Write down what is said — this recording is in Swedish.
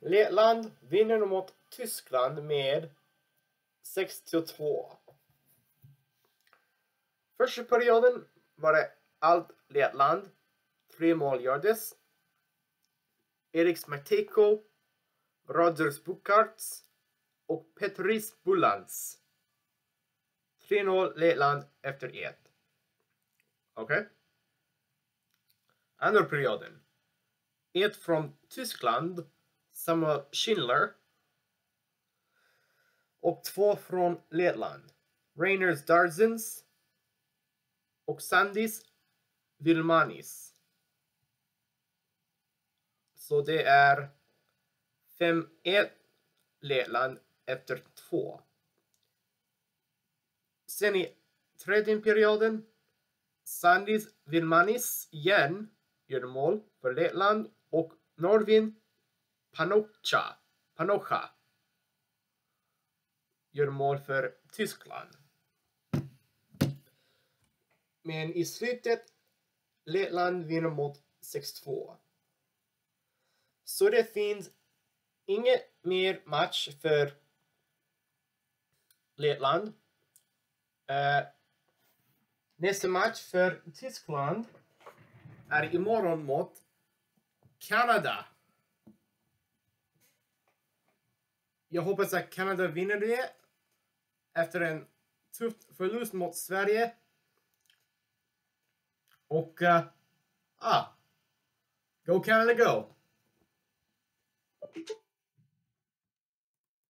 Lettland vinner mot Tyskland med 6-2. Första perioden var det allt Lettland. 3 mål gjordes. Eriks Matejko, Rodgers Bukarts och Petris Bulans. 3-0 Lettland efter 1. Okej. Andra perioden. 1 från Tyskland, Samuel Schindler. Och 2 från Lettland, Reiners Darzens och Sandis Vilmanis. Så det är 5-1 Lettland efter 2. Sen i tredje perioden, Sandis Vilmanis igen gör mål för Lettland och Norvin Panocha gör mål för Tyskland. Men i slutet Lettland vinner mot 6-2. Så det finns inget mer match för Lettland. Nästa match för Tyskland är imorgon mot Kanada. Jag hoppas att Kanada vinner det efter en tuff förlust mot Sverige. Och go Canada go!